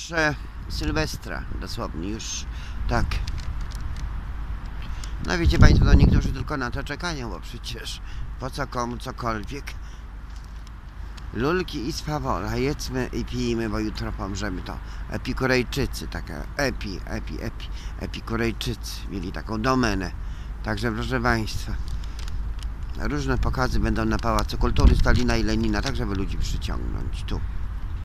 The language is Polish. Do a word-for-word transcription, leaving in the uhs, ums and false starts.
e, Sylwestra, dosłownie już tak. No wiecie Państwo, no niektórzy tylko na to czekają, bo przecież po co komu cokolwiek. Lulki i swawola, jedzmy i pijmy, bo jutro pomrzemy. To Epikurejczycy, taka epi, epi, epi, Epikurejczycy mieli taką domenę. Także proszę Państwa, różne pokazy będą na Pałacu Kultury Stalina i Lenina, tak żeby ludzi przyciągnąć tu.